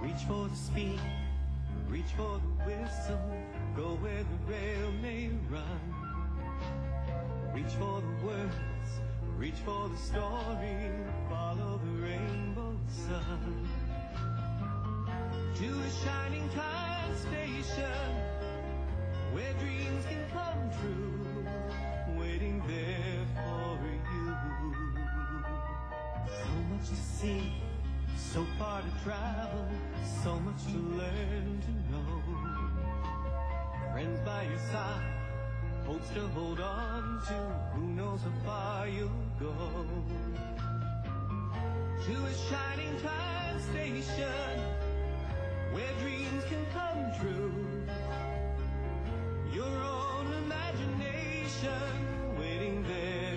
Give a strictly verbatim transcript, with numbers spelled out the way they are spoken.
Reach for the speed, reach for the whistle, go where the rail may run. Reach for the words, reach for the story, follow the rainbow sun. To a shining time station, where dreams can come true, waiting there for you. So much to see, so far to travel, so much to learn to know. Friends by your side, hopes to hold on to, who knows how far you'll go. To a shining time station, where dreams can come true, your own imagination waiting there